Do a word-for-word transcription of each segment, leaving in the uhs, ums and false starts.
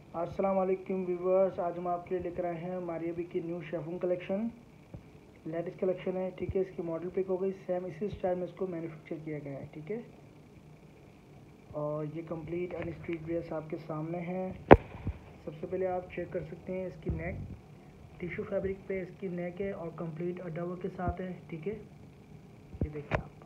अस्सलाम वालेकुम व्यूवर्स, आज हम आपके लिए लेकर आए हैं मारियाबी की new chiffon collection. Latest collection है, ठीक है। इसकी मॉडल पिक हो गई, सेम इसी स्टाइल में इसको मैन्युफैक्चर किया गया है, ठीक है। और ये कंप्लीट अनस्ट्रीट ड्रेस आपके सामने है। सबसे पहले आप चेक कर सकते हैं इसकी नेक, टिश्यू फैब्रिक पे इसकी नेक है और कंप्लीट अडावर के साथ है, ठीक है। ये देखिए आप,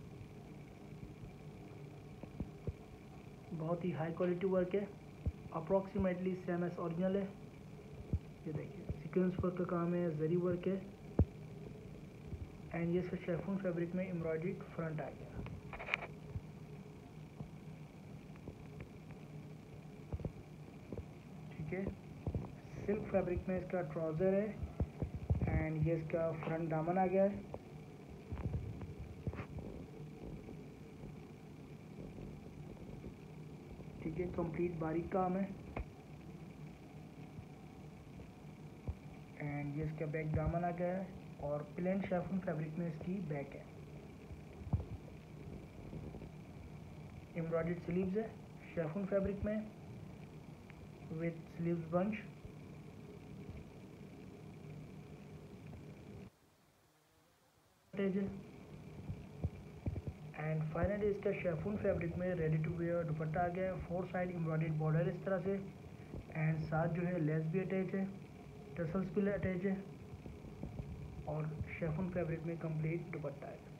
बहुत ही हाई क्वालिटी वर्क है, अप्रॉक्सीमेटली सेम एस ओरिजिनल है। ये देखिए सीक्वेंस वर्क का काम है, जरी वर्क है, एंड ये शेफून फैब्रिक में एम्ब्रॉयडरी फ्रंट आ गया, ठीक है। सिल्क फैब्रिक में इसका ट्राउज़र है एंड ये इसका फ्रंट दामन आ गया है। ठीक है, कंप्लीट बारीक काम है एंड ये इसका बैक दामन आ गया है और प्लेन शेफून फैब्रिक में इसकी बैक है। एम्ब्रॉयडर्ड स्लीव्स है शेफून फैब्रिक में with sleeves bunch. And finally इसका शेफून फैब्रिक में रेडी टू वेयर दुपट्टा आ गया है। फोर साइड एम्ब्रॉयडर्ड बॉर्डर इस तरह से, एंड साथ जो है लेस भी अटैच है, टसल्स भी अटैच है और शेफून फैब्रिक में कंप्लीट दुपट्टा है।